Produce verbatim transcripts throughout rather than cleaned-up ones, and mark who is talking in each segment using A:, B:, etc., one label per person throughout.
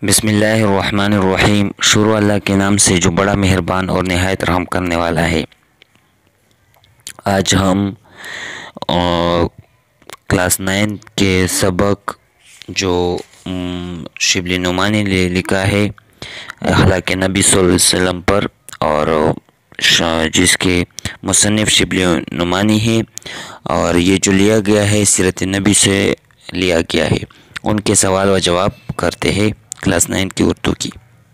A: بسم اللہ الرحمن الرحیم۔ شروع اللہ کے نام سے جو بڑا مہربان اور نہایت رحم کرنے والا ہے۔ آج ہم کلاس نائن کے سبق جو شبلی نعمانی نے لکھا ہے اخلاق نبی صلی اللہ علیہ وسلم پر، اور جس کے مصنف شبلی نعمانی ہے، اور یہ جو لیا گیا ہے سیرت نبی سے لیا گیا ہے، ان کے سوال و جواب کرتے ہیں کلاس نائن کی اردو کی۔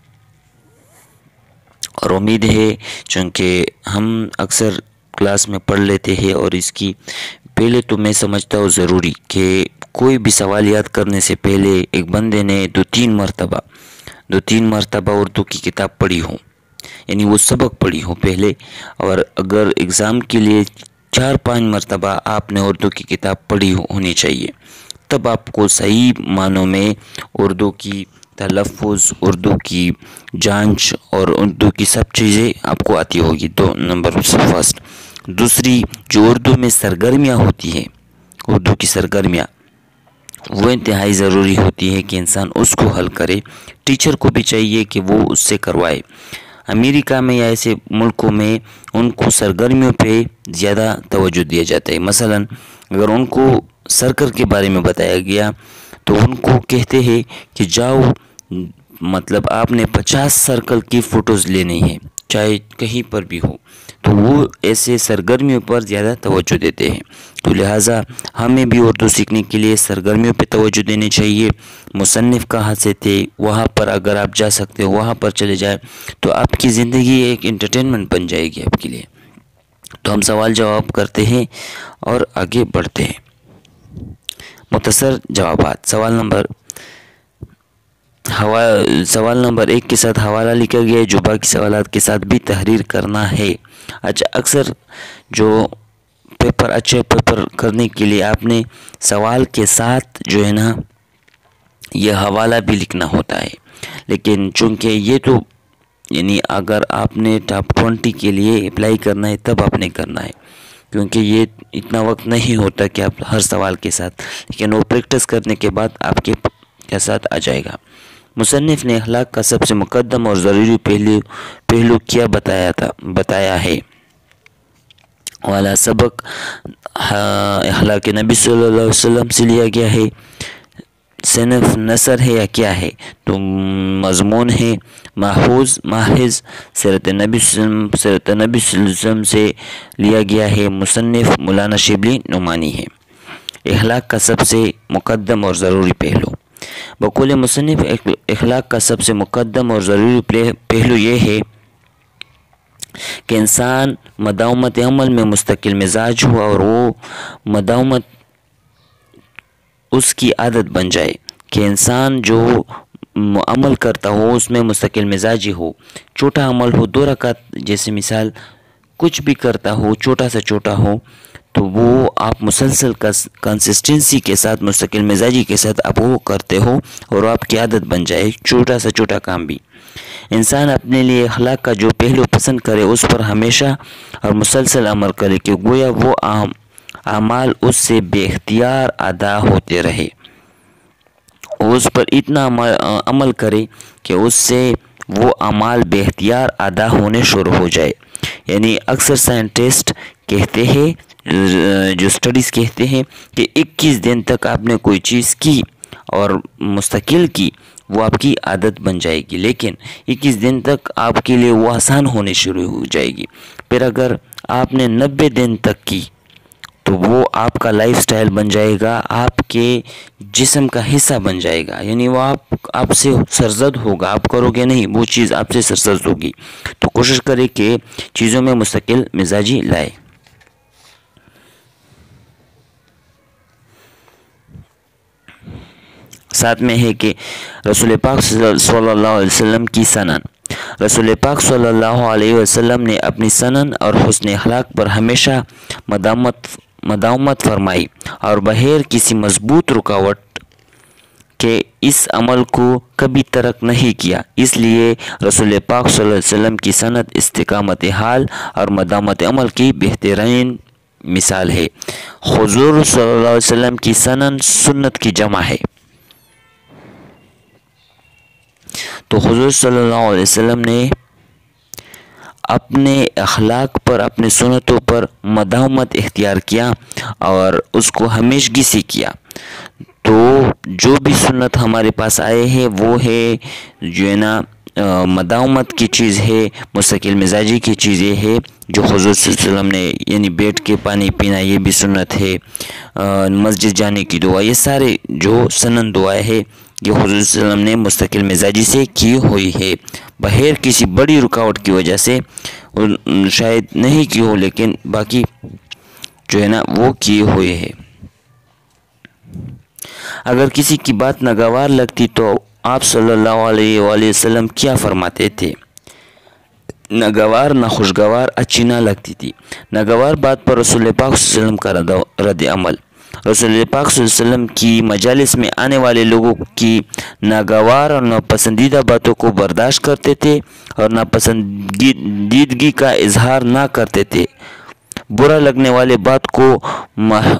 A: اور امید ہے چونکہ ہم اکثر کلاس میں پڑھ لیتے ہیں، اور اس کی پہلے تو میں سمجھتا ہوں ضروری کہ کوئی بھی سوال یاد کرنے سے پہلے ایک بندے نے دو تین مرتبہ دو تین مرتبہ اردو کی کتاب پڑھی ہو، یعنی وہ سبق پڑھی ہو پہلے، اور اگر اگزام کے لیے چار پانچ مرتبہ آپ نے اردو کی کتاب پڑھی ہونی چاہیے، تب آپ کو صحیح معنوں میں اردو کی تلفظ، اردو کی جانچ اور اردو کی سب چیزیں آپ کو آتی ہوگی۔ دو نمبر فرسٹ۔ دوسری، جو اردو میں سرگرمیاں ہوتی ہیں، اردو کی سرگرمیاں وہ انتہائی ضروری ہوتی ہے کہ انسان اس کو حل کرے۔ ٹیچر کو بھی چاہیے کہ وہ اس سے کروائے۔ امریکہ میں یا ایسے ملکوں میں ان کو سرگرمیوں پہ زیادہ توجہ دیا جاتا ہے۔ مثلا اگر ان کو سرکل کے بارے میں بتایا گیا تو ان کو کہتے ہیں کہ جاؤ، مطلب آپ نے پچاس سرکل کی فوٹوز لینی ہے، چاہے کہیں پر بھی ہو، تو وہ ایسے سرگرمیوں پر زیادہ توجہ دیتے ہیں۔ تو لہٰذا ہمیں بھی اردو سیکھنے کے لیے سرگرمیوں پہ توجہ دینی چاہیے۔ مصنف کہاں سے تھے وہاں پر اگر آپ جا سکتے ہو وہاں پر چلے جائیں، تو آپ کی زندگی ایک انٹرٹینمنٹ بن جائے گی آپ کے لیے۔ تو ہم سوال جواب کرتے ہیں اور آگے بڑھتے ہیں۔ مختصر جوابات۔ سوال نمبر سوال نمبر ایک کے ساتھ حوالہ لکھا گیا ہے، جو باقی سوالات کے ساتھ بھی تحریر کرنا ہے۔ اچھا، اکثر جو پیپر اچھے پیپر کرنے کے لیے آپ نے سوال کے ساتھ جو ہے نا یہ حوالہ بھی لکھنا ہوتا ہے، لیکن چونکہ یہ تو یعنی اگر آپ نے ٹاپ ٹوینٹی کے لیے اپلائی کرنا ہے تب آپ نے کرنا ہے، کیونکہ یہ اتنا وقت نہیں ہوتا کہ آپ ہر سوال کے ساتھ، لیکن وہ پریکٹس کرنے کے بعد آپ کے کے ساتھ آ جائے گا۔ مصنف نے اخلاق کا سب سے مقدم اور ضروری پہلو پہلو کیا بتایا تھا بتایا ہے والا سبق اخلاق نبی صلی اللہ علیہ وسلم سے لیا گیا ہے۔ صنف نثر ہے یا کیا ہے؟ تو مضمون ہے ماخوذ محض سیرت نبی سیرت نبی صلی اللہ علیہ وسلم سے لیا گیا ہے۔ مصنف مولانا شبلی نعمانی ہے۔ اخلاق کا سب سے مقدم اور ضروری پہلو۔ بقول مصنف اخلاق کا سب سے مقدم اور ضروری پہلو یہ ہے کہ انسان مداومت عمل میں مستقل مزاج ہوا، اور وہ مداومت اس کی عادت بن جائے کہ انسان جو عمل کرتا ہو اس میں مستقل مزاجی ہو۔ چھوٹا عمل ہو، دو رکعت جیسے مثال کچھ بھی کرتا ہو، چھوٹا سا چھوٹا ہو، تو وہ آپ مسلسل کنسسٹنسی کے ساتھ مستقل مزاجی کے ساتھ آپ وہ کرتے ہو اور آپ کی عادت بن جائے، چھوٹا سا چھوٹا کام بھی۔ انسان اپنے لیے اخلاق کا جو پہلو پسند کرے اس پر ہمیشہ اور مسلسل عمل کرے کہ گویا وہ اعمال اس سے بے اختیار ادا ہوتے رہے، اس پر اتنا عمل کرے کہ اس سے وہ اعمال بے اختیار ادا ہونے شروع ہو جائے۔ یعنی اکثر سائنٹسٹ کہتے ہیں، جو اسٹڈیز کہتے ہیں کہ اکیس دن تک آپ نے کوئی چیز کی اور مستقل کی، وہ آپ کی عادت بن جائے گی، لیکن اکیس دن تک آپ کے لیے وہ آسان ہونے شروع ہو جائے گی۔ پھر اگر آپ نے نبے دن تک کی تو وہ آپ کا لائف سٹائل بن جائے گا، آپ کے جسم کا حصہ بن جائے گا، یعنی وہ آپ آپ سے سرزد ہوگا، آپ کرو گے نہیں، وہ چیز آپ سے سرزد ہوگی۔ تو کوشش کرے کہ چیزوں میں مستقل مزاجی لائے۔ ساتھ میں ہے کہ رسول پاک صلی اللہ علیہ وسلم کی سنن۔ رسول پاک صلی اللہ علیہ وسلم نے اپنی سنن اور حسن اخلاق پر ہمیشہ مداومت مداومت فرمائی، اور بغیر کسی مضبوط رکاوٹ کے اس عمل کو کبھی ترک نہیں کیا۔ اس لیے رسول پاک صلی اللہ علیہ وسلم کی سنت استقامت حال اور مداومت عمل کی بہترین مثال ہے۔ حضور صلی اللہ علیہ وسلم کی سنن سنت کی جمع ہے۔ تو حضور صلی اللہ علیہ وسلم نے اپنے اخلاق پر، اپنے سنتوں پر مداومت اختیار کیا اور اس کو ہمیشگی سے کیا۔ تو جو بھی سنت ہمارے پاس آئے ہیں وہ ہے جو ہے نا مداومت کی چیز ہے، مستقل مزاجی کی چیز یہ ہے جو حضور صلی اللہ علیہ وسلم نے، یعنی بیٹھ کے پانی پینا یہ بھی سنت ہے، مسجد جانے کی دعا، یہ سارے جو سنن دعائیں ہے یہ حضور صلی اللہ علیہ وسلم نے مستقل مزاجی سے کی ہوئی ہے، بغیر کسی بڑی رکاوٹ کی وجہ سے شاید نہیں کی ہو، لیکن باقی جو ہے نا وہ کیے ہوئے ہے۔ اگر کسی کی بات ناگوار لگتی تو آپ صلی اللہ علیہ وآلہ وسلم کیا فرماتے تھے؟ ناگوار، ناخوشگوار، اچھی نہ لگتی تھی۔ ناگوار بات پر رسول پاک صلی اللہ علیہ وسلم کا رد عمل۔ رسول پاک صلی اللہ علیہ وسلم کی مجالس میں آنے والے لوگوں کی ناگوار اور ناپسندیدہ باتوں کو برداشت کرتے تھے اور ناپسندیدگی کا اظہار نہ کرتے تھے۔ برا لگنے والے بات کو مح...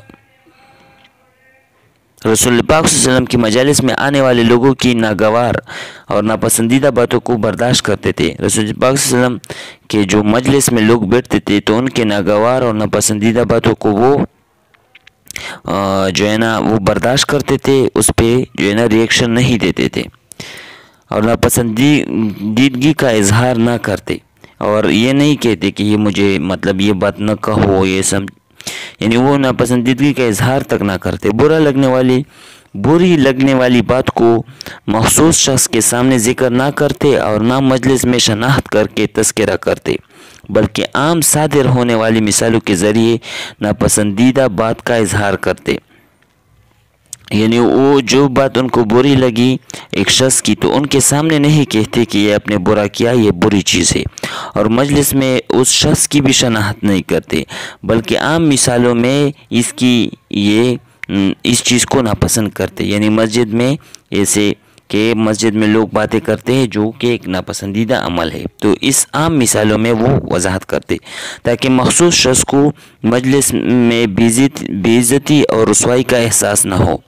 A: رسول پاک صلی اللہ علیہ وسلم کی مجالس میں آنے والے لوگوں کی ناگوار اور ناپسندیدہ باتوں کو برداشت کرتے تھے۔ رسول پاک صلی اللہ علیہ وسلم کے جو مجلس میں لوگ بیٹھتے تھے تو ان کے ناگوار اور ناپسندیدہ باتوں کو وہ جو ہے نا وہ برداشت کرتے تھے، اس پہ جو ہے نا ریئیکشن نہیں دیتے تھے اور ناپسندیدگی کا اظہار نہ کرتے، اور یہ نہیں کہتے کہ یہ مجھے مطلب یہ بات نہ کہو، یہ سمجھ، یعنی وہ ناپسندیدگی کا اظہار تک نہ کرتے۔ برا لگنے والی بری لگنے والی بات کو مخصوص شخص کے سامنے ذکر نہ کرتے اور نہ مجلس میں شناخت کر کے تذکرہ کرتے، بلکہ عام صادر ہونے والی مثالوں کے ذریعے ناپسندیدہ بات کا اظہار کرتے، یعنی وہ جو بات ان کو بری لگی ایک شخص کی تو ان کے سامنے نہیں کہتے کہ یہ اپنے برا کیا، یہ بری چیز ہے، اور مجلس میں اس شخص کی بھی شناخت نہیں کرتے، بلکہ عام مثالوں میں اس کی یہ اس چیز کو ناپسند کرتے، یعنی مسجد میں ایسے کہ مسجد میں لوگ باتیں کرتے ہیں جو کہ ایک ناپسندیدہ عمل ہے، تو اس عام مثالوں میں وہ وضاحت کرتے تاکہ مخصوص شخص کو مجلس میں بے عزتی اور رسوائی کا احساس نہ ہو۔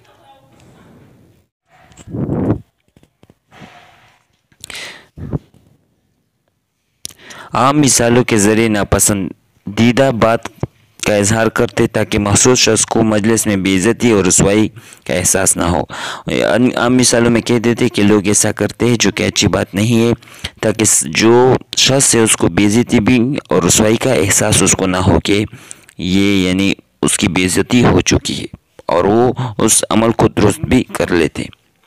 A: عام مثالوں کے ذریعے ناپسندیدہ بات کا اظہار کرتے تاکہ مخصوص شخص کو مجلس میں بے عزتی اور رسوائی کا احساس نہ ہو۔ عام مثالوں میں کہہ دیتے کہ لوگ ایسا کرتے ہیں جو کہ اچھی بات نہیں ہے، تاکہ جو شخص ہے اس کو بے عزتی بھی اور رسوائی کا احساس اس کو نہ ہو کہ یہ یعنی اس کی بے عزتی ہو چکی ہے، اور وہ اس عمل کو درست بھی کر لیتے۔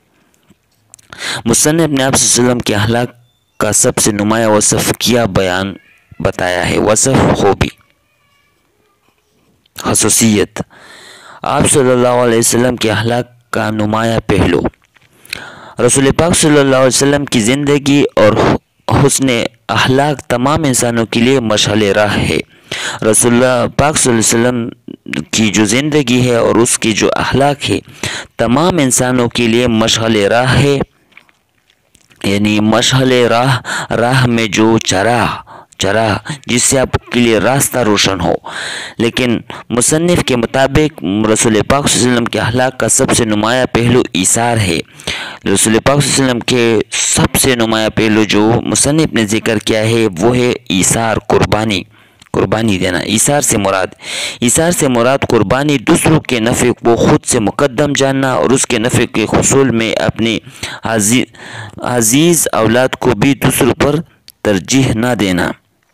A: مصنف نے آپ صلی اللہ علیہ وسلم کے اخلاق کا سب سے نمایاں وصف کیا بیان بتایا ہے۔ وصف خوبی، خصوصیت، آپ صلی اللہ علیہ وسلم کے اخلاق کا نمایاں پہلو۔ رسول پاک صلی اللہ علیہ وسلم کی زندگی اور حسن اخلاق تمام انسانوں کے لیے مشعل راہ ہے۔ رسول اللہ پاک صلی اللہ علیہ وسلم کی جو زندگی ہے اور اس کی جو اخلاق ہے تمام انسانوں کے لیے مشعل راہ ہے، یعنی مشعل راہ، راہ میں جو چراغ چراغ جس سے آپ کے لیے راستہ روشن ہو۔ لیکن مصنف کے مطابق رسول پاک صلی اللہ علیہ وسلم کے اخلاق کا سب سے نمایاں پہلو ایثار ہے۔ رسول پاک صلی اللہ علیہ وسلم کے سب سے نمایاں پہلو جو مصنف نے ذکر کیا ہے وہ ہے ایثار، قربانی قربانی دینا۔ ایثار سے مراد ایثار سے مراد قربانی، دوسروں کے نفع کو خود سے مقدم جاننا اور اس کے نفع کے حصول میں اپنی عزیز اولاد کو بھی دوسروں پر ترجیح نہ دینا،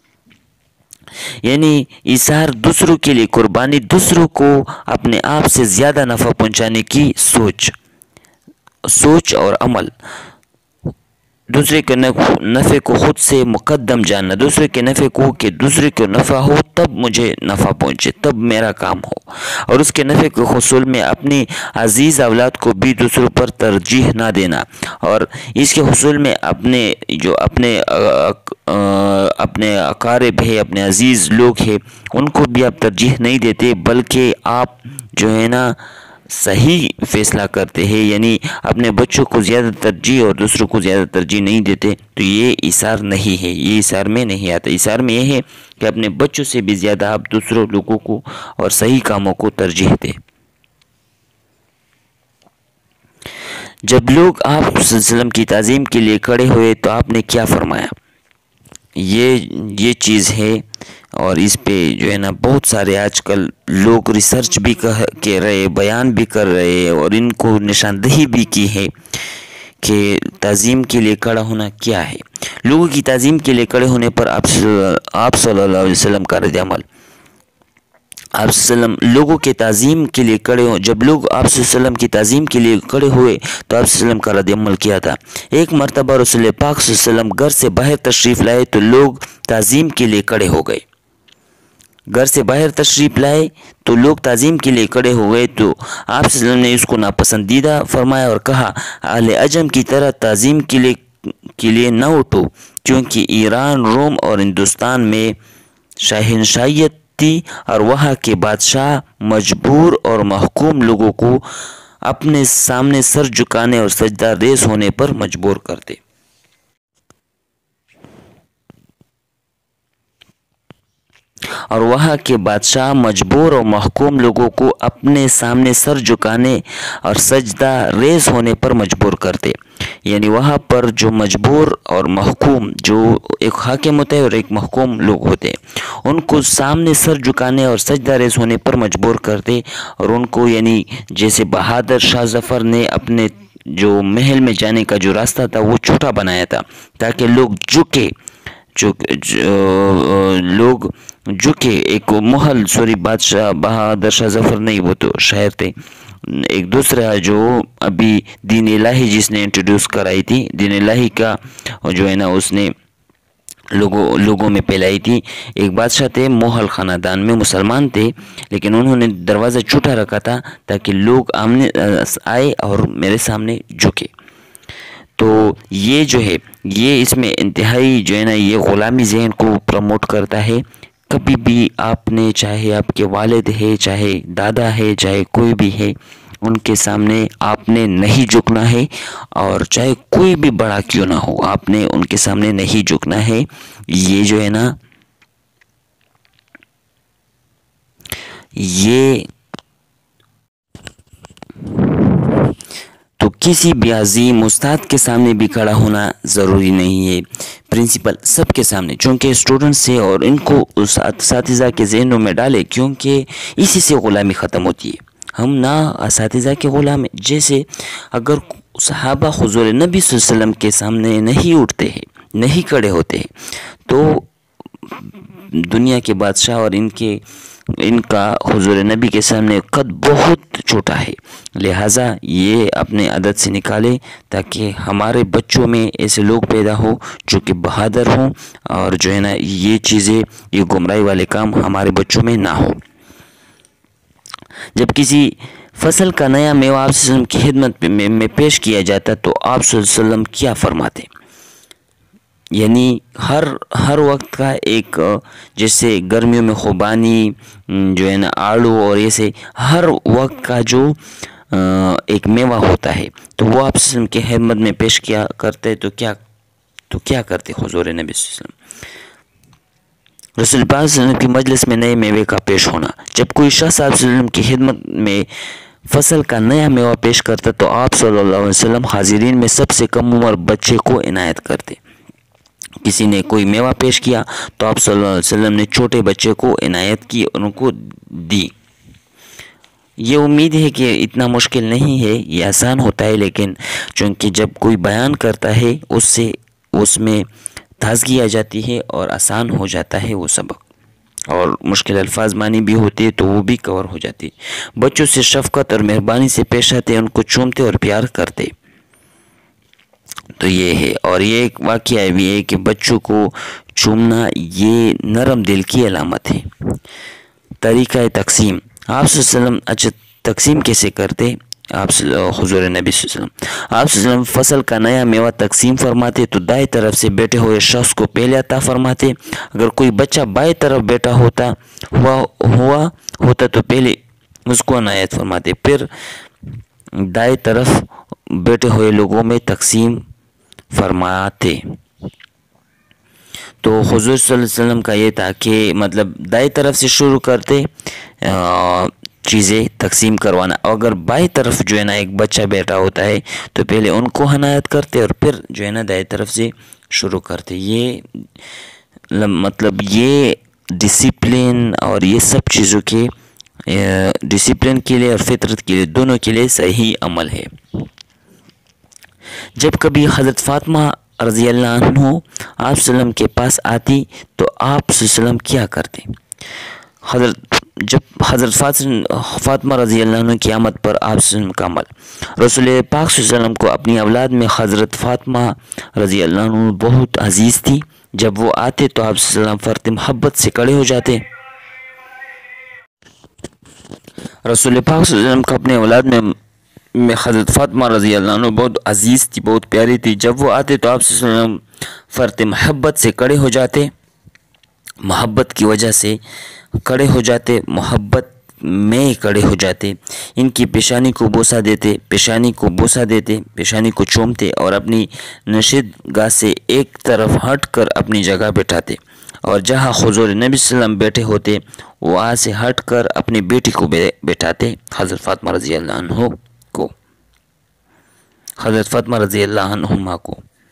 A: یعنی ایثار دوسروں کے لیے قربانی، دوسروں کو اپنے آپ سے زیادہ نفع پہنچانے کی سوچ سوچ اور عمل، دوسرے کے نفع کو خود سے مقدم جاننا، دوسرے کے نفع کو کہ دوسرے کو نفع ہو تب مجھے نفع پہنچے، تب میرا کام ہو، اور اس کے نفع کے حصول میں اپنی عزیز اولاد کو بھی دوسروں پر ترجیح نہ دینا، اور اس کے حصول میں اپنے جو اپنے اپنے اقارب ہے، اپنے عزیز لوگ ہیں ان کو بھی آپ ترجیح نہیں دیتے، بلکہ آپ جو ہے نا صحیح فیصلہ کرتے ہیں، یعنی اپنے بچوں کو زیادہ ترجیح اور دوسروں کو زیادہ ترجیح نہیں دیتے، تو یہ ایثار نہیں ہے، یہ ایثار میں نہیں آتا۔ ایثار میں یہ ہے کہ اپنے بچوں سے بھی زیادہ آپ دوسروں لوگوں کو اور صحیح کاموں کو ترجیح دیں۔ جب لوگ آپ صلی اللہ علیہ وسلم کی تعظیم کے لیے کھڑے ہوئے تو آپ نے کیا فرمایا؟ یہ یہ چیز ہے، اور اس پہ جو ہے نا بہت سارے آج کل لوگ ریسرچ بھی کر رہے، بیان بھی کر رہے، اور ان کو نشاندہی بھی کی ہے کہ تعظیم کے لیے کھڑا ہونا کیا ہے۔ لوگوں کی تعظیم کے لیے کھڑے ہونے پر آپ آپ صلی اللہ علیہ وسلم کا رد عمل، آپ صلی اللہ علیہ وسلم لوگوں کے تعظیم کے لیے کھڑے ہوں، جب لوگ آپ صلی اللہ علیہ وسلم کی تعظیم کے لیے کھڑے ہوئے تو آپ صلی اللہ علیہ وسلم کا رد عمل کیا تھا۔ ایک مرتبہ رسول پاک صلی اللہ علیہ وسلم گھر سے باہر تشریف لائے تو لوگ تعظیم کے لیے کھڑے ہو گئے۔ گھر سے باہر تشریف لائے تو لوگ تعظیم کے لیے کھڑے ہو گئے تو آپ صلی اللہ علیہ وسلم نے اس کو ناپسندیدہ فرمایا اور کہا، اہل عجم کی طرح تعظیم کے لیے کے لیے نہ اٹھو، کیونکہ ایران، روم اور ہندوستان میں شہنشاہیت تھی اور وہاں کے بادشاہ مجبور اور محکوم لوگوں کو اپنے سامنے سر جھکانے اور سجدہ ریز ہونے پر مجبور کرتے۔ اور وہاں کے بادشاہ مجبور اور محکوم لوگوں کو اپنے سامنے سر جھکانے اور سجدہ ریز ہونے پر مجبور کرتے۔ یعنی وہاں پر جو مجبور اور محکوم، جو ایک حاکم ہوتے ہیں اور ایک محکوم لوگ ہوتے ہیں، ان کو سامنے سر جھکانے اور سجدہ ریز ہونے پر مجبور کرتے، اور ان کو یعنی جیسے بہادر شاہ ظفر نے اپنے جو محل میں جانے کا جو راستہ تھا وہ چھوٹا بنایا تھا تاکہ لوگ جھکے، جو لوگ جھکے ایک محل سوری بادشاہ بہادر شاہ ظفر نہیں، وہ تو شاعر تھے، ایک دوسرا جو ابھی دین الہی جس نے انٹروڈیوس کرائی تھی، دین الہی کا جو ہے نا اس نے لوگوں لوگوں میں پھیلائی تھی، ایک بادشاہ تھے محل خاندان میں، مسلمان تھے لیکن انہوں نے دروازہ چھوٹا رکھا تھا تاکہ لوگ آمنے آئے اور میرے سامنے جھکے۔ تو یہ جو ہے یہ اس میں انتہائی جو ہے نا یہ غلامی ذہن کو پروموٹ کرتا ہے۔ کبھی بھی آپ نے، چاہے آپ کے والد ہے، چاہے دادا ہے، چاہے کوئی بھی ہے، ان کے سامنے آپ نے نہیں جھکنا ہے، اور چاہے کوئی بھی بڑا کیوں نہ ہو آپ نے ان کے سامنے نہیں جھکنا ہے۔ یہ جو ہے نا یہ تو کسی بھی عظیم استاد کے سامنے بھی کھڑا ہونا ضروری نہیں ہے، پرنسپل سب کے سامنے، چونکہ اسٹوڈنٹس سے اور ان کو اس اساتذہ کے ذہنوں میں ڈالے، کیونکہ اسی سے غلامی ختم ہوتی ہے۔ ہم نہ اساتذہ کے غلام ہیں، جیسے اگر صحابہ حضور نبی صلی اللہ علیہ وسلم کے سامنے نہیں اٹھتے ہیں، نہیں کھڑے ہوتے ہیں، تو دنیا کے بادشاہ اور ان کے ان کا حضور نبی کے سامنے قد بہت چھوٹا ہے، لہٰذا یہ اپنے عادت سے نکالے تاکہ ہمارے بچوں میں ایسے لوگ پیدا ہو جو کہ بہادر ہوں، اور جو ہے نا یہ چیزیں، یہ گمراہی والے کام ہمارے بچوں میں نہ ہو۔ جب کسی فصل کا نیا میوہ آپ صلی اللہ علیہ وسلم کی خدمت میں پیش کیا جاتا تو آپ صلی اللہ علیہ وسلم کیا فرماتے؟ یعنی ہر ہر وقت کا ایک، جیسے گرمیوں میں خوبانی جو ہے نا آڑو اور ایسے ہر وقت کا جو ایک میوہ ہوتا ہے تو وہ آپ صلی اللہ علیہ وسلم کی خدمت میں پیش کیا کرتے تو کیا تو کیا کرتے حضور نبی صلی اللہ علیہ وسلم؟ رسول پاک صلی اللہ علیہ وسلم کی مجلس میں نئے میوے کا پیش ہونا، جب کوئی شخص آپ صلی اللہ علیہ وسلم کی خدمت میں فصل کا نیا میوہ پیش کرتا تو آپ صلی اللہ علیہ وسلم حاضرین میں سب سے کم عمر بچے کو عنایت کرتے۔ کسی نے کوئی میوہ پیش کیا تو آپ صلی اللہ علیہ وسلم نے چھوٹے بچے کو عنایت کی، ان کو دی۔ یہ امید ہے کہ اتنا مشکل نہیں ہے، یہ آسان ہوتا ہے، لیکن چونکہ جب کوئی بیان کرتا ہے اس سے اس میں تازگی آ جاتی ہے اور آسان ہو جاتا ہے وہ سبق، اور مشکل الفاظ معنی بھی ہوتے ہیں تو وہ بھی کور ہو جاتی۔ بچوں سے شفقت اور مہربانی سے پیش آتے، ان کو چومتے اور پیار کرتے، تو یہ ہے۔ اور یہ ایک واقعہ بھی ہے کہ بچوں کو چومنا یہ نرم دل کی علامت ہے۔ طریقہ تقسیم، آپ صلی اللہ علیہ وسلم اچھا تقسیم کیسے کرتے؟ آپ حضور نبی صلی اللہ علیہ وسلم آپ صلی اللہ علیہ وسلم فصل کا نیا میوہ تقسیم فرماتے تو دائیں طرف سے بیٹھے ہوئے شخص کو پہلے عطا فرماتے، اگر کوئی بچہ بائیں طرف بیٹھا ہوتا ہوا ہوا ہوتا تو پہلے اس کو عنایت فرماتے، پھر دائیں طرف بیٹھے ہوئے لوگوں میں تقسیم فرماتے۔ تو حضور صلی اللہ علیہ وسلم کا یہ تھا کہ مطلب دائیں طرف سے شروع کرتے چیزیں تقسیم کروانا. اگر بائیں طرف جو ہے نا ایک بچہ بیٹھا ہوتا ہے تو پہلے ان کو عنایت کرتے اور پھر جو ہے نا دائیں طرف سے شروع کرتے. یہ مطلب یہ ڈسپلن اور یہ سب چیزوں کے ڈسپلن کے لیے اور فطرت کے لیے دونوں کے لیے صحیح عمل ہے. جب کبھی حضرت فاطمہ رضی اللہ عنہ آپ صلی اللہ علیہ وسلم کے پاس آتی تو آپ صلی اللہ علیہ وسلم کیا کرتے؟ حضرت جب حضرت فاطمہ رضی اللہ عنہ کی آمد پر آپ صلی اللہ علیہ وسلم کا عمل. رسول پاک صلی اللہ علیہ وسلم کو اپنی اولاد میں حضرت فاطمہ رضی اللہ عنہ بہت عزیز تھی. جب وہ آتے تو آپ صلی اللہ علیہ وسلم فرط محبت سے کھڑے ہو جاتے. رسول پاک صلی اللہ علیہ وسلم کو اپنے اولاد میں میں حضرت فاطمہ رضی اللہ عنہ بہت عزیز تھی، بہت پیاری تھی. جب وہ آتے تو آپ صلی اللہ علیہ وسلم فرط محبت سے کھڑے ہو جاتے، محبت کی وجہ سے کھڑے ہو جاتے، محبت میں کھڑے ہو جاتے. ان کی پیشانی کو بوسہ دیتے پیشانی کو بوسہ دیتے پیشانی کو چومتے اور اپنی نشست گاہ سے ایک طرف ہٹ کر اپنی جگہ بٹھاتے، اور جہاں حضور نبی صلی اللہ علیہ وسلم بیٹھے ہوتے وہاں سے ہٹ کر اپنی بیٹی کو بیٹھاتے، حضرت فاطمہ رضی اللہ عنہ کو حضرت فاطمہ رضی اللہ عنہما کو.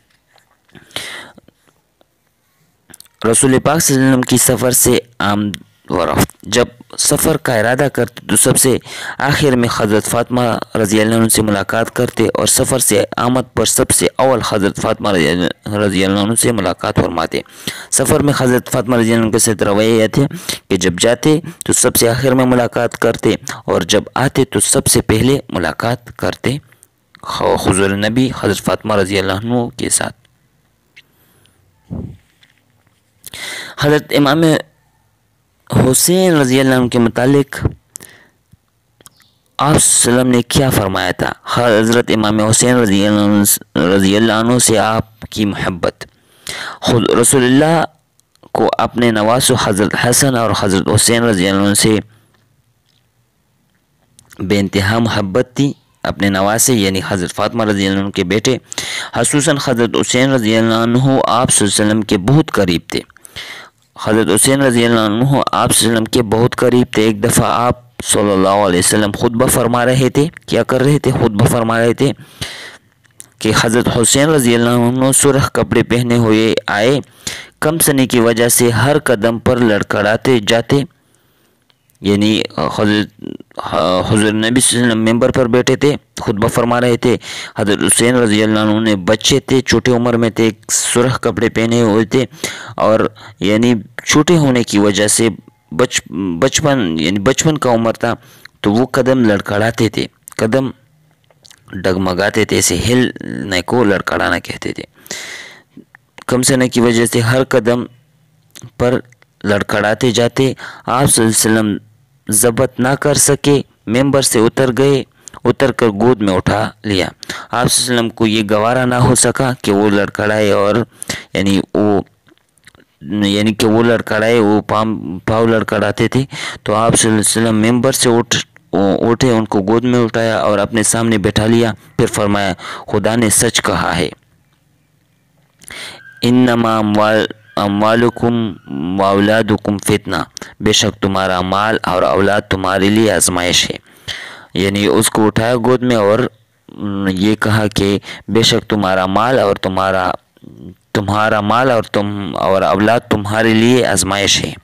A: رسول پاک صلی اللہ علیہ وسلم کی سفر سے آمد و رفت. جب سفر کا ارادہ کرتے تو سب سے آخر میں حضرت فاطمہ رضی اللہ عنہ سے ملاقات کرتے، اور سفر سے آمد پر سب سے اول حضرت فاطمہ رضی اللہ عنہ سے ملاقات فرماتے. سفر میں حضرت فاطمہ رضی اللہ عنہ کے ساتھ رویہ یہ تھے کہ جب جاتے تو سب سے آخر میں ملاقات کرتے، اور جب آتے تو سب سے پہلے ملاقات کرتے حضور نبی حضرت فاطمہ رضی اللہ عنہ کے ساتھ. حضرت امام حسین رضی اللہ عنہ کے متعلق آپ صلی اللہ علیہ وسلم نے کیا فرمایا تھا؟ حضرت امام حسین رضی اللہ عنہ رضی اللہ عنہ سے آپ کی محبت. رسول اللہ کو اپنے نواسو حضرت حسن اور حضرت حسین رضی اللہ عنہ سے بے انتہا محبت تھی. اپنے نواسے یعنی حضرت فاطمہ رضی اللہ عنہ کے بیٹے خصوصاً حضرت حسین رضی اللہ عنہ آپ صلی اللہ علیہ وسلم کے بہت قریب تھے. حضرت حسین رضی اللہ عنہ آپ صلی اللہ علیہ وسلم کے بہت قریب تھے. ایک دفعہ آپ صلی اللہ علیہ وسلم خطبہ فرما رہے تھے. کیا کر رہے تھے؟ خطبہ فرما رہے تھے کہ حضرت حسین رضی اللہ عنہ سرخ کپڑے پہنے ہوئے آئے. کم سنی کی وجہ سے ہر قدم پر لڑکھڑاتے جاتے. یعنی حضرت حضور نبی صلی اللہ علیہ وسلم ممبر پر بیٹھے تھے، خطبہ فرما رہے تھے. حضرت حسین رضی اللہ عنہ نے بچے تھے، چھوٹے عمر میں تھے، سرخ کپڑے پہنے ہوئے تھے، اور یعنی چھوٹے ہونے کی وجہ سے بچ بچپن یعنی بچپن کا عمر تھا تو وہ قدم لڑکھڑاتے تھے، قدم ڈگمگاتے تھے. اسے ہلنے کو لڑکھڑانا کہتے تھے. کم سنی کی وجہ سے ہر قدم پر لڑکھڑاتے جاتے. آپ صلی اللہ علیہ وسلم ضبط نہ کر سکے، ممبر سے اتر گئے، اتر کر گود میں اٹھا لیا. آپ صلی اللہ علیہ وسلم کو یہ گوارا نہ ہو سکا کہ وہ لڑکھڑائے اور یعنی وہ یعنی کہ وہ لڑکھڑائے وہ پام پاؤں لڑکھڑاتے تھے. تو آپ صلی اللہ علیہ وسلم ممبر سے اٹھ اٹھے، ان کو گود میں اٹھایا اور اپنے سامنے بٹھا لیا. پھر فرمایا خدا نے سچ کہا ہے، انما اموالکم واولادکم فتنہ، بے شک تمہارا مال اور اولاد تمہارے لیے آزمائش ہے. یعنی اس کو اٹھایا گود میں اور یہ کہا کہ بے شک تمہارا مال اور تمہارا تمہارا مال اور تم اور اولاد تمہارے لیے آزمائش ہے.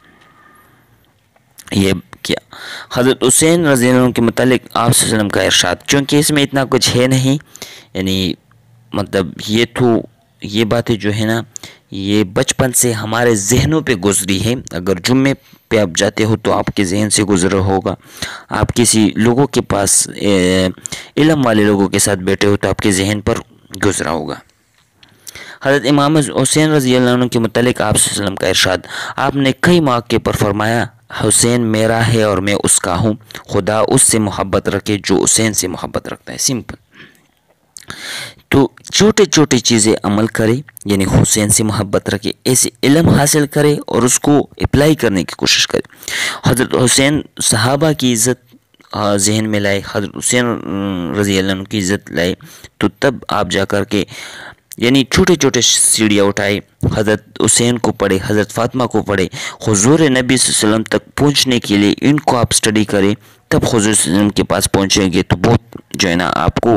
A: یہ کیا حضرت حسین رضی اللہ عنہ کے متعلق آپ صلی اللہ علیہ وسلم کا ارشاد، چونکہ اس میں اتنا کچھ ہے نہیں، یعنی مطلب یہ تو یہ باتیں جو ہے نا یہ بچپن سے ہمارے ذہنوں پہ گزری ہے. اگر جمعے پہ آپ جاتے ہو تو آپ کے ذہن سے گزرا ہوگا، آپ کسی لوگوں کے پاس علم والے لوگوں کے ساتھ بیٹھے ہو تو آپ کے ذہن پر گزرا ہوگا. حضرت امام حسین رضی اللہ عنہ کے متعلق آپ صلی اللہ علیہ وسلم کا ارشاد، آپ نے کئی مواقع پر فرمایا حسین میرا ہے اور میں اس کا ہوں، خدا اس سے محبت رکھے جو حسین سے محبت رکھتا ہے. سمپل. تو چھوٹے چھوٹے چیزیں عمل کرے، یعنی حسین سے محبت رکھے، ایسے علم حاصل کرے اور اس کو اپلائی کرنے کی کوشش کرے. حضرت حسین صحابہ کی عزت ذہن میں لائے، حضرت حسین رضی اللہ عنہ کی عزت لائے، تو تب آپ جا کر کے یعنی چھوٹے چھوٹے سیڑھیاں اٹھائے، حضرت حسین کو پڑھے، حضرت فاطمہ کو پڑھے، حضور نبی صلی اللہ علیہ وسلم تک پہنچنے کے لیے ان کو آپ سٹڈی کریں، تب حضور صلی اللہ علیہ وسلم کے پاس پہنچیں گے تو بہت جو ہے نا آپ کو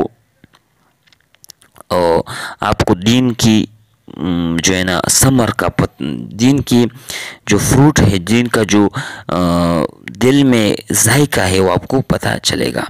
A: آپ کو دین کی جو ہے نا ثمر کا دین کی جو فروٹ ہے، دین کا جو دل میں ذائقہ ہے وہ آپ کو پتہ چلے گا۔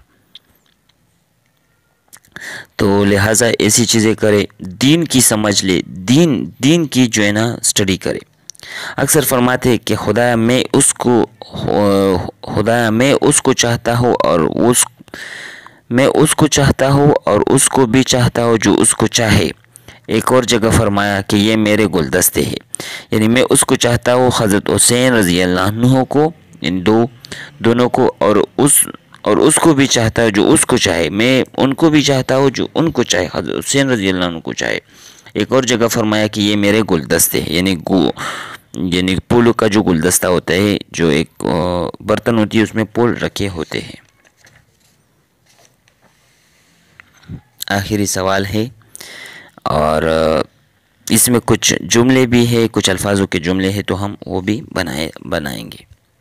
A: تو لہٰذا ایسی چیزیں کرے، دین کی سمجھ لے، دین دین کی جو ہے نا اسٹڈی کرے۔ اکثر فرماتے ہیں کہ خدایا میں اس کو خدایا میں اس کو چاہتا ہوں اور اس میں اس کو چاہتا ہوں اور اس کو بھی چاہتا ہوں جو اس کو چاہے۔ ایک اور جگہ فرمایا کہ یہ میرے گلدستے ہیں، یعنی میں اس کو چاہتا ہوں حضرت حسین رضی اللہ عنہ کو، ان دو دونوں کو، اور اس اور اس کو بھی چاہتا ہوں جو اس کو چاہے، میں ان کو بھی چاہتا ہوں جو ان کو چاہے، حضرت حسین رضی اللہ عنہ کو چاہے۔ ایک اور جگہ فرمایا کہ یہ میرے گلدستے ہیں، یعنی گو یعنی پھولوں کا جو گلدستہ ہوتا ہے، جو ایک برتن ہوتی ہے اس میں پھول رکھے ہوتے ہیں۔ آخری سوال ہے اور اس میں کچھ جملے بھی ہے، کچھ الفاظوں کے جملے ہیں تو ہم وہ بھی بنائے بنائیں گے۔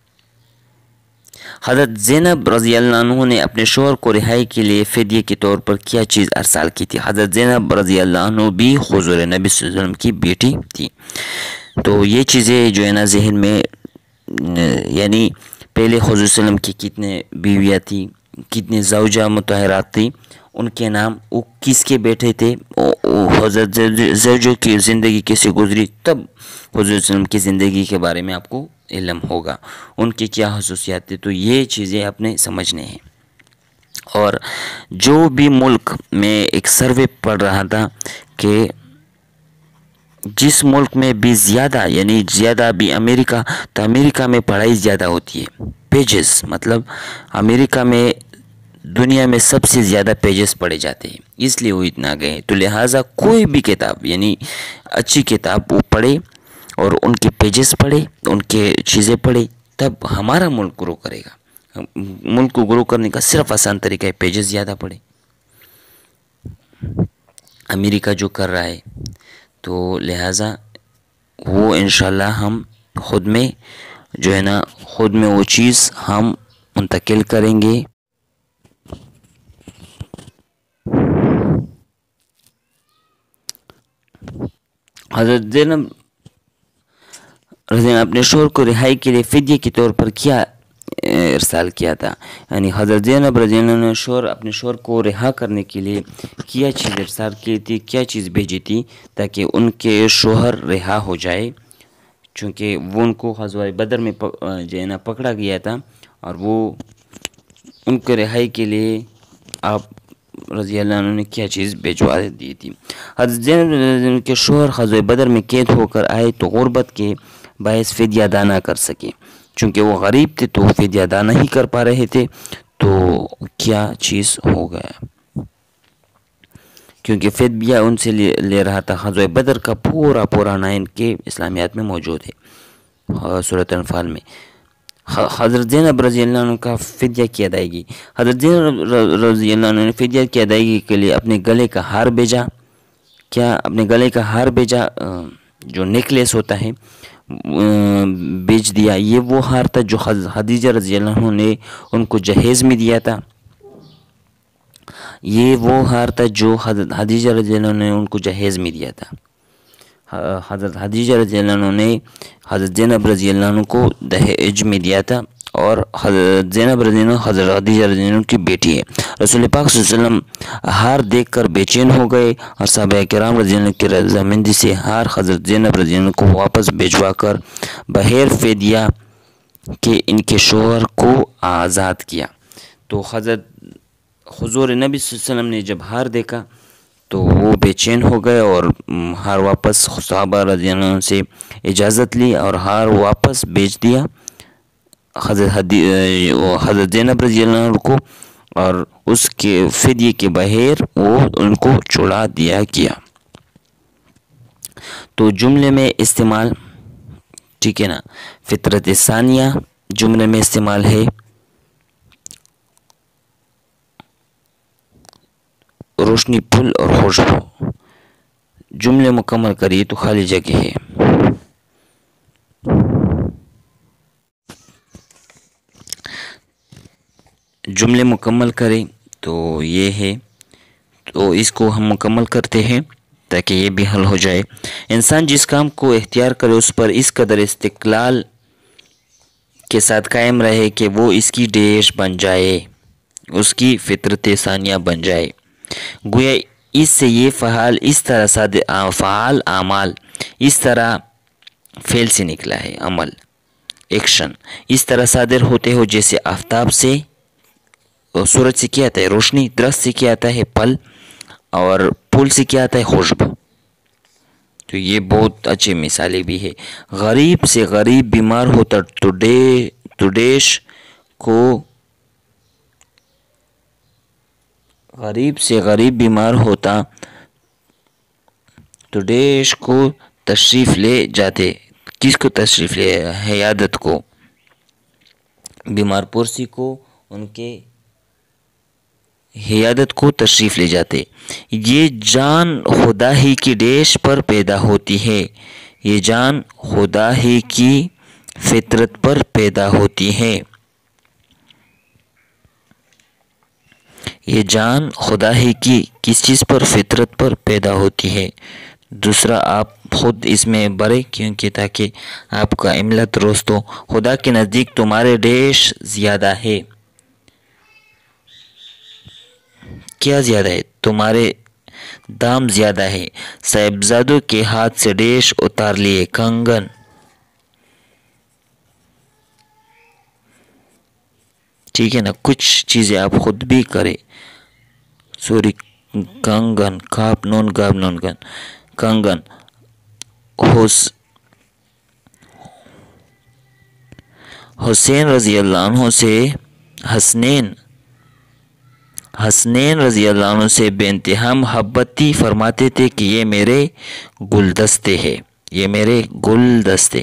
A: حضرت زینب رضی اللہ عنہ نے اپنے شوہر کو رہائی کے لیے فدیے کے طور پر کیا چیز ارسال کی تھی؟ حضرت زینب رضی اللہ عنہ بھی حضور نبی صلی اللہ علیہ وسلم کی بیٹی تھی۔ تو یہ چیزیں جو ہے نا ذہن میں، یعنی پہلے حضور صلی اللہ علیہ وسلم کی کتنے بیویاں تھی، کتنے زوجہ مطہرات تھی، ان کے نام، وہ کس کے بیٹے تھے، حضرت زوجوں کی زندگی کیسے گزری، تب حضور صلی اللہ علیہ وسلم کی زندگی کے بارے میں آپ کو علم ہوگا، ان کی کیا خصوصیات تھے۔ تو یہ چیزیں آپ نے سمجھنے ہیں۔ اور جو بھی ملک میں ایک سروے پڑھ رہا تھا کہ جس ملک میں بھی زیادہ، یعنی زیادہ بھی امریکہ، تو امریکہ میں پڑھائی زیادہ ہوتی ہے، پیجز، مطلب امریکہ میں دنیا میں سب سے زیادہ پیجز پڑھے جاتے ہیں، اس لیے وہ اتنا گئے۔ تو لہٰذا کوئی بھی کتاب، یعنی اچھی کتاب وہ پڑھے اور ان کے پیجز پڑھے، ان کے چیزیں پڑھے، تب ہمارا ملک گرو کرے گا۔ ملک کو گرو کرنے کا صرف آسان طریقہ ہے پیجز زیادہ پڑھے۔ امریکہ جو کر رہا ہے، تو لہٰذا وہ انشاءاللہ ہم خود میں جو ہے نا خود میں وہ چیز ہم منتقل کریں گے۔ حضرت زینب رضی اللہ عنہ اپنے شوہر کو رہائی کے لیے فدیے کے طور پر کیا ارسال کیا تھا؟ یعنی حضرت زینب رضی اللہ عنہ نے شوہر اپنے شوہر کو رہا کرنے کے لیے کیا چیز ارسال کی تھی، کیا چیز بھیجی تھی تاکہ ان کے شوہر رہا ہو جائے، چونکہ وہ ان کو غزوہ بدر میں جو ہے نا پکڑا گیا تھا، اور وہ ان کے رہائی کے لیے آپ رضی اللہ عنہ نے کیا چیز بھیجوا دی تھی۔ حضرت زینب رضی اللہ عنہ کے شوہر غزوہ بدر میں قید ہو کر آئے تو غربت کے باعث فدیہ ادا نہ کر سکے، چونکہ وہ غریب تھے تو فدیہ ادا نہیں کر پا رہے تھے، تو کیا چیز ہو گیا؟ کیونکہ فدیہ ان سے لے رہا تھا۔ غزوہ بدر کا پورا پورا نائن کے اسلامیات میں موجود ہے، سورۃ انفال میں۔ حضرت زینب رضی اللہ عنہ کا فدیہ کی ادائیگی۔ حضرت زینب رضی اللہ عنہ نے فدیہ کی ادائیگی کے لیے اپنے گلے کا ہار بھیجا۔ کیا اپنے گلے کا ہار بھیجا، جو نیکلیس ہوتا ہے بیچ دیا۔ یہ وہ ہار تھا جو خدیجہ رضی اللہ عنہ نے ان کو جہیز میں دیا تھا۔ یہ وہ ہار تھا جو حضرت خدیجہ رضی اللہ عنہ نے ان کو جہیز میں دیا تھا۔ حضرت خدیجہ رضی اللہ عنہ نے حضرت زینب رضی اللہ عنہ کو دہیج میں دیا تھا، اور حضرت زینب رضی اللہ عنہ حضرت خدیجہ رضی اللہ عنہ کی بیٹی ہے۔ رسول پاک صلی اللہ علیہ وسلم ہار دیکھ کر بے چین ہو گئے، اور صحابہ کرام رضی اللہ عنہ کی رضامندی سے ہار حضرت زینب رضی اللہ عنہ کو واپس بھیجوا کر بغیر فدیہ کے ان کے شوہر کو آزاد کیا۔ تو حضرت حضور نبی صلی اللہ علیہ وسلم نے جب ہار دیکھا تو وہ بے چین ہو گئے، اور ہار واپس صحابہ رضی اللہ عنہ سے اجازت لی اور ہار واپس بیچ دیا حضرت حضرت زینب رضی اللہ عنہ کو، اور اس کے فدیے کے بغیر وہ ان کو چھڑا دیا گیا۔ تو جملے میں استعمال، ٹھیک ہے نا، فطرت ثانیہ جملے میں استعمال ہے، روشنی پھول اور خوشبو۔ جملے مکمل کریے تو خالی جگہ ہے۔ جملے مکمل کریں تو یہ ہے، تو اس کو ہم مکمل کرتے ہیں تاکہ یہ بھی حل ہو جائے۔ انسان جس کام کو اختیار کرے اس پر اس قدر استقلال کے ساتھ قائم رہے کہ وہ اس کی ڈیش بن جائے، اس کی فطرت ثانیہ بن جائے۔ گویا اس سے یہ فعال اس طرح صادر فعال اعمال اس طرح فعل سے نکلا ہے، عمل، ایکشن اس طرح صادر ہوتے ہو جیسے آفتاب سے، سورج سے کیا آتا ہے روشنی، درخت سے کیا آتا ہے پھل، اور پھول سے کیا آتا ہے خوشبو۔ تو یہ بہت اچھی مثالیں بھی ہے۔ غریب سے غریب بیمار ہوتا تو ڈے تو ڈیش کو غریب سے غریب بیمار ہوتا تو ڈیش کو تشریف لے جاتے، کس کو تشریف لے، عیادت کو، بیمار پرسی کو، ان کے عیادت کو تشریف لے جاتے۔ یہ جان خدا ہی کی ڈیش پر پیدا ہوتی ہے، یہ جان خدا ہی کی فطرت پر پیدا ہوتی ہے، یہ جان خدا ہی کی کس چیز پر، فطرت پر پیدا ہوتی ہے۔ دوسرا آپ خود اس میں بڑھیں کیونکہ تاکہ آپ کا عملہ درست ہو۔ خدا کے نزدیک تمہارے ڈیش زیادہ ہے، کیا زیادہ ہے؟ تمہارے دام زیادہ ہے۔ صاحبزادوں کے ہاتھ سے ڈیش اتار لیے، کنگن، ٹھیک ہے نا، کچھ چیزیں آپ خود بھی کریں، سوری کنگن، کاپ نون گاب نون گن، کنگن، حس حسین رضی اللہ عنہ سے حسنین حسنین رضی اللہ عنہ سے بے انتہا محبتی فرماتے تھے کہ یہ میرے گلدستے ہے، یہ میرے گلدستے۔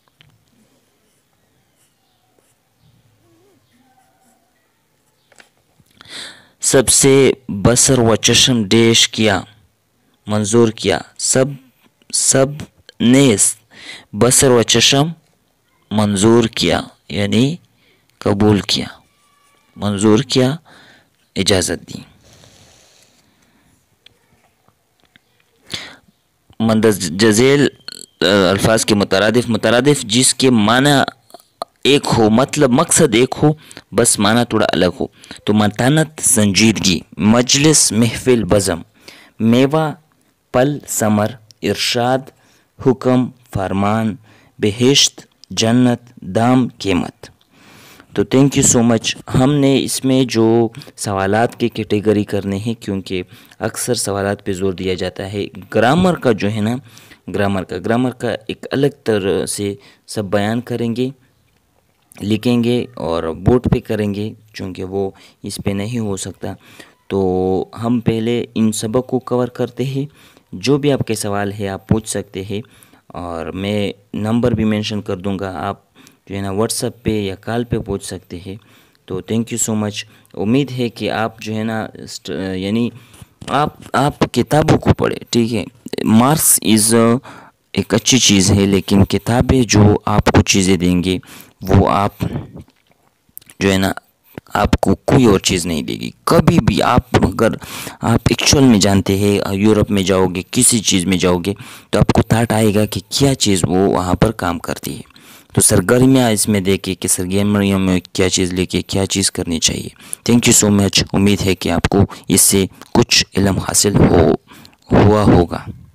A: سب سے بصر و چشم ڈیش کیا، منظور کیا، سب سب نے بصر و چشم منظور کیا یعنی قبول کیا، منظور کیا، اجازت دی۔ مندرجہ الفاظ کے مترادف، مترادف جس کے معنی ایک ہو، مطلب مقصد ایک ہو، بس معنی تھوڑا الگ ہو۔ تو متانت سنجیدگی، مجلس محفل بزم، میوہ پل ثمر، ارشاد حکم فرمان، بہشت جنت، دام قیمت۔ تو تھینک یو سو مچ۔ ہم نے اس میں جو سوالات کی کیٹیگری کرنے ہیں کیونکہ اکثر سوالات پہ زور دیا جاتا ہے، گرامر کا جو ہے نا، گرامر کا گرامر کا ایک الگ طرح سے سب بیان کریں گے، لکھیں گے اور بورڈ پہ کریں گے چونکہ وہ اس پہ نہیں ہو سکتا۔ تو ہم پہلے ان سبق کو کور کرتے ہیں، جو بھی آپ کے سوال ہے آپ پوچھ سکتے ہیں، اور میں نمبر بھی مینشن کر دوں گا، آپ جو ہے نا واٹس ایپ پہ یا کال پہ پوچھ سکتے ہیں۔ تو تھینک یو سو مچ۔ امید ہے کہ آپ جو ہے نا یعنی آپ آپ کتابوں کو پڑھیں، ٹھیک ہے۔ مارکس از ایک اچھی چیز ہے لیکن کتابیں جو آپ کو چیزیں دیں گے وہ آپ جو ہے نا آپ کو کوئی اور چیز نہیں دے گی کبھی بھی۔ آپ اگر آپ ایکچوئل میں جانتے ہیں، یورپ میں جاؤ گے، کسی چیز میں جاؤ گے تو آپ کو تھاٹ آئے گا کہ کیا چیز وہ وہاں پر کام کرتی ہے۔ تو سرگرمیاں اس میں دیکھیں کہ سرگرمیوں میں کیا چیز لے کے کیا چیز کرنی چاہیے۔ Thank you so much. امید ہے کہ آپ کو اس سے کچھ علم حاصل ہو ہوا ہوگا۔